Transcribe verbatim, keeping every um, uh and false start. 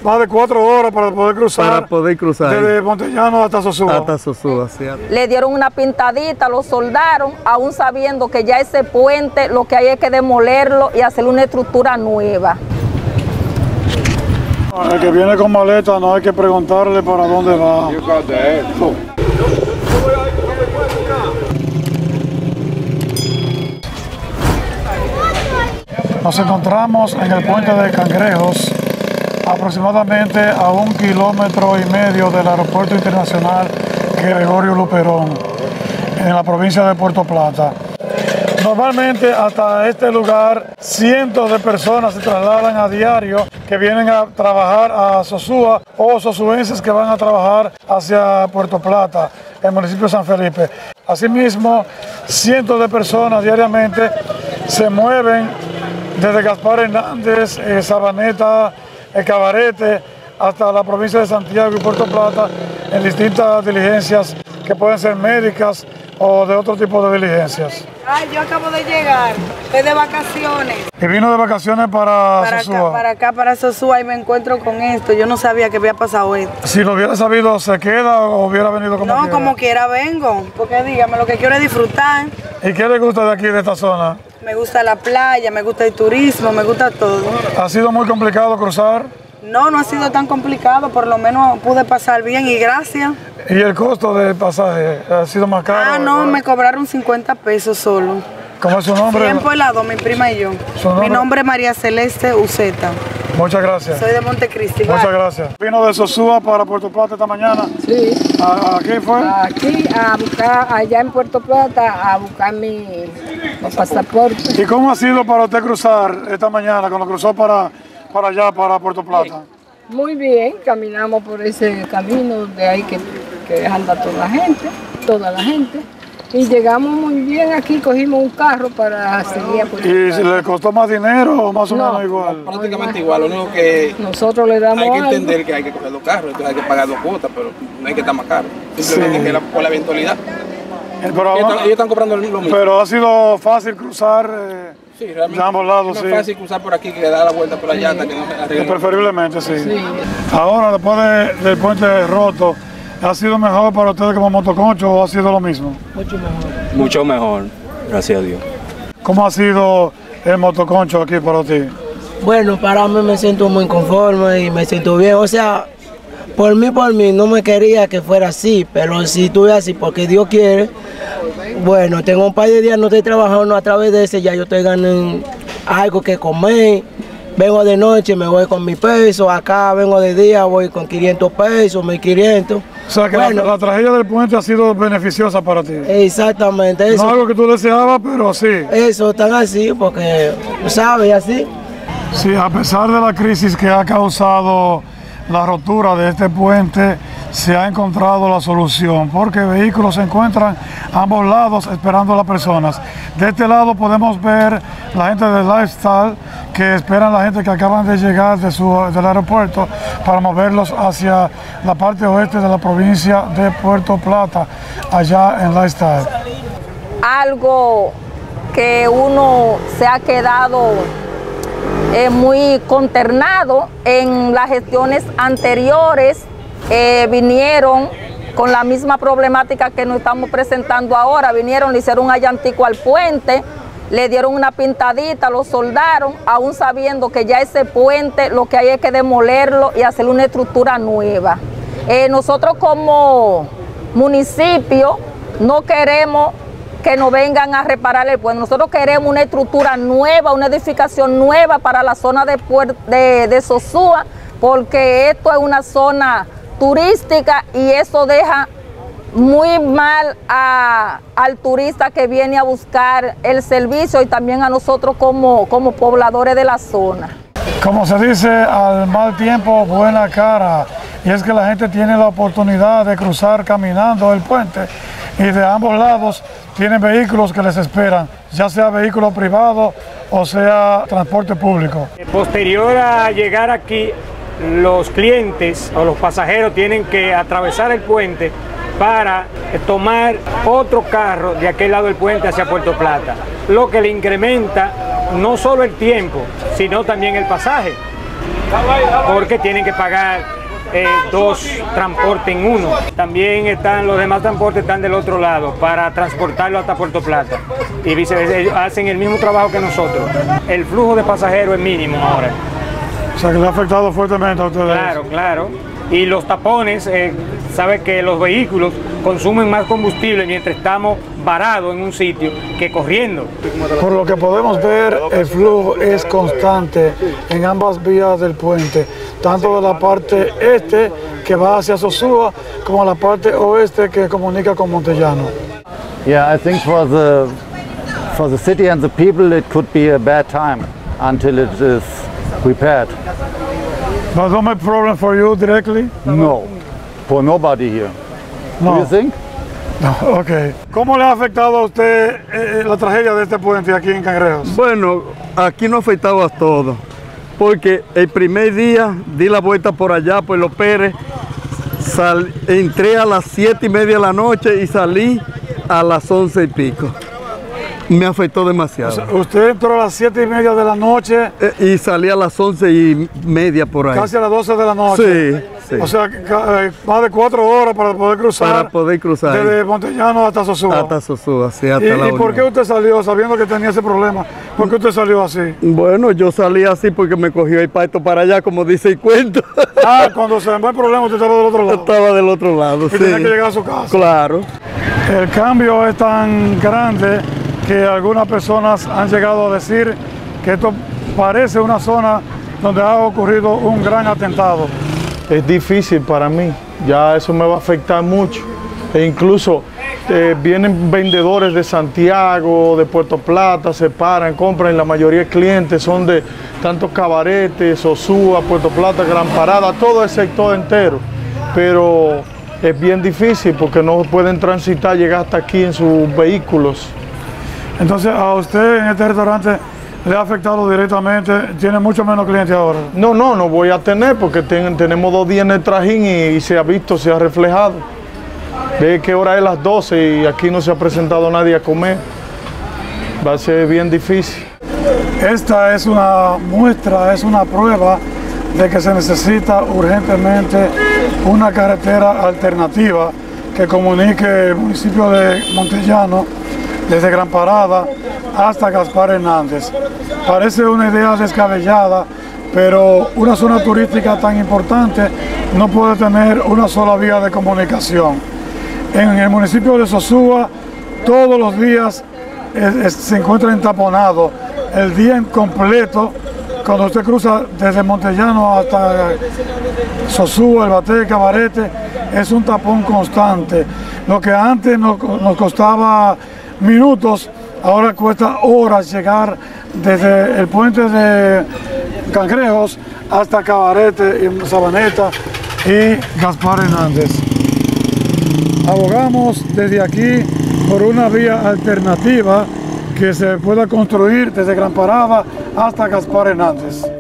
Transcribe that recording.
más de cuatro horas para poder cruzar. Para poder cruzar. Desde Montellano hasta Sosúa. Hasta Sosúa, sí. Le dieron una pintadita, lo soldaron, aún sabiendo que ya ese puente lo que hay es que demolerlo y hacer una estructura nueva. El que viene con maleta no hay que preguntarle para dónde va. Nos encontramos en el puente de Cangrejos, aproximadamente a un kilómetro y medio del aeropuerto internacional Gregorio Luperón, en la provincia de Puerto Plata. Normalmente hasta este lugar cientos de personas se trasladan a diario que vienen a trabajar a Sosúa o sosuenses que van a trabajar hacia Puerto Plata, el municipio de San Felipe. Asimismo, cientos de personas diariamente se mueven desde Gaspar Hernández, eh, Sabaneta, El Cabarete, hasta la provincia de Santiago y Puerto Plata en distintas diligencias que pueden ser médicas o de otro tipo de diligencias. Ay, yo acabo de llegar, estoy de vacaciones. Y vino de vacaciones para, para Sosúa. Acá, para acá, para Sosúa, y me encuentro con esto. Yo no sabía que había pasado esto. Si lo hubiera sabido, ¿se queda o hubiera venido como no, quiera? No, como quiera vengo, porque dígame, lo que quiero es disfrutar. ¿Y qué le gusta de aquí, de esta zona? Me gusta la playa, me gusta el turismo, me gusta todo. ¿Ha sido muy complicado cruzar? No, no ha sido tan complicado, por lo menos pude pasar bien y gracias. ¿Y el costo del pasaje ha sido más caro? Ah, no, me cobraron cincuenta pesos solo. ¿Cómo es su nombre? Tiempo helado, mi prima y yo. Nombre? Mi nombre es María Celeste Uceta. Muchas gracias. Soy de Montecristi. Muchas bye. gracias. ¿Vino de Sosúa para Puerto Plata esta mañana? Sí. ¿A, a qué fue? Aquí, a buscar, allá en Puerto Plata, a buscar mi, mi pasaporte. ¿Y cómo ha sido para usted cruzar esta mañana, cuando cruzó para, para allá, para Puerto Plata? Muy bien, caminamos por ese camino donde hay que, que anda toda la gente, toda la gente. Y llegamos muy bien aquí, cogimos un carro para seguir a Puerto ¿Y Plata. le costó más dinero o más o no, menos igual? Prácticamente igual, lo único que nosotros le damos hay que algo. entender que hay que coger los carros, entonces hay que pagar dos cuotas, pero no hay que estar más caro. Simplemente sí. que la, por la eventualidad. Eh, pero, ellos, están, ellos están cobrando lo mismo. Pero ha sido fácil cruzar eh, sí, realmente, de ambos lados. Es sí. fácil cruzar por aquí que dar la vuelta por allá sí. hasta que no se arregle. Preferiblemente, sí. sí. Ahora, después de, del puente roto, ¿ha sido mejor para ustedes como motoconcho o ha sido lo mismo? Mucho mejor. Mucho mejor, gracias a Dios. ¿Cómo ha sido el motoconcho aquí para ti? Bueno, para mí me siento muy conforme y me siento bien. O sea, por mí, por mí, no me quería que fuera así, pero si estuve así porque Dios quiere, bueno, tengo un par de días, no estoy trabajando a través de ese, ya yo estoy ganando algo que comer. Vengo de noche, me voy con mi peso, acá vengo de día, voy con quinientos pesos, mil quinientos. O sea que bueno, la, la tragedia del puente ha sido beneficiosa para ti. Exactamente. Eso, no algo que tú deseabas, pero sí. Eso, tan así, porque, ¿sabes? Así. Sí, a pesar de la crisis que ha causado la rotura de este puente, se ha encontrado la solución, porque vehículos se encuentran a ambos lados esperando a las personas. De este lado podemos ver la gente de Lifestyle, que esperan a la gente que acaban de llegar de su, del aeropuerto para moverlos hacia la parte oeste de la provincia de Puerto Plata, allá en Lifestyle. Algo que uno se ha quedado eh, muy consternado en las gestiones anteriores, eh, vinieron con la misma problemática que nos estamos presentando ahora, vinieron, le hicieron un allantico al puente, le dieron una pintadita, lo soldaron, aún sabiendo que ya ese puente lo que hay es que demolerlo y hacer una estructura nueva. Eh, nosotros como municipio no queremos que nos vengan a reparar el puente, nosotros queremos una estructura nueva, una edificación nueva para la zona de, de, de Sosúa, porque esto es una zona turística y eso deja muy mal a, al turista que viene a buscar el servicio y también a nosotros como, como pobladores de la zona. Como se dice, al mal tiempo, buena cara. Y es que la gente tiene la oportunidad de cruzar caminando el puente y de ambos lados tienen vehículos que les esperan, ya sea vehículo privado o sea transporte público. Posterior a llegar aquí, los clientes o los pasajeros tienen que atravesar el puente para tomar otro carro de aquel lado del puente hacia Puerto Plata, lo que le incrementa no solo el tiempo, sino también el pasaje. porque tienen que pagar eh, dos transportes en uno. También están los demás transportes están del otro lado para transportarlo hasta Puerto Plata y viceversa. Ellos hacen el mismo trabajo que nosotros. El flujo de pasajeros es mínimo ahora. O sea que le ha afectado fuertemente a ustedes. Claro, claro. Y los tapones, eh, sabe que los vehículos consumen más combustible mientras estamos varados en un sitio que corriendo. Por lo que podemos ver, el flujo es constante en ambas vías del puente, tanto de la parte este que va hacia Sosúa como la parte oeste que comunica con Montellano. Yeah, I think for the for the city and the people it could be a bad time until it is repaired. But don't make problem for you directly? No, for nobody here. No. Do you think? No, okay. ¿Cómo le ha afectado a usted eh, la tragedia de este puente aquí en Cangrejos? Bueno, aquí nos afectaba a todos, porque el primer día di la vuelta por allá, por Los Pérez, sal, entré a las siete y media de la noche y salí a las once y pico. Me afectó demasiado. O sea, usted entró a las siete y media de la noche. Eh, y salí a las once y media por ahí. Casi a las doce de la noche. Sí, sí. O sea, eh, más de cuatro horas para poder cruzar. Para poder cruzar. Desde Montellano hasta Sosúa. Hasta Sosúa, sí, hasta ¿Y, la ¿y por qué usted salió sabiendo que tenía ese problema? ¿Por qué usted salió así? Bueno, yo salí así porque me cogió el parto para allá, como dice el cuento. Ah, cuando se embó el problema usted estaba del otro lado. Estaba del otro lado, y sí. tenía que llegar a su casa. Claro. El cambio es tan grande que algunas personas han llegado a decir que esto parece una zona donde ha ocurrido un gran atentado. Es difícil para mí, ya eso me va a afectar mucho. E incluso eh, vienen vendedores de Santiago, de Puerto Plata, se paran, compran, y la mayoría de clientes son de tantos cabaretes, Sosúa, Puerto Plata, Gran Parada, todo el sector entero. Pero es bien difícil porque no pueden transitar, llegar hasta aquí en sus vehículos. Entonces, a usted en este restaurante le ha afectado directamente, tiene mucho menos clientes ahora. No, no, no voy a tener porque ten, tenemos dos días en el trajín y, y se ha visto, se ha reflejado. Ve que hora es las doce y aquí no se ha presentado nadie a comer. Va a ser bien difícil. Esta es una muestra, es una prueba de que se necesita urgentemente una carretera alternativa que comunique el municipio de Montellano desde Gran Parada hasta Gaspar Hernández. Parece una idea descabellada, pero una zona turística tan importante no puede tener una sola vía de comunicación. En el municipio de Sosúa, todos los días es, es, se encuentra entaponado, el día en completo, cuando usted cruza desde Montellano hasta Sosúa, El Batey, Cabarete, es un tapón constante. Lo que antes nos, nos costaba minutos, ahora cuesta horas llegar desde el puente de Cangrejos hasta Cabarete y Sabaneta y Gaspar Hernández. Abogamos desde aquí por una vía alternativa que se pueda construir desde Gran Parada hasta Gaspar Hernández.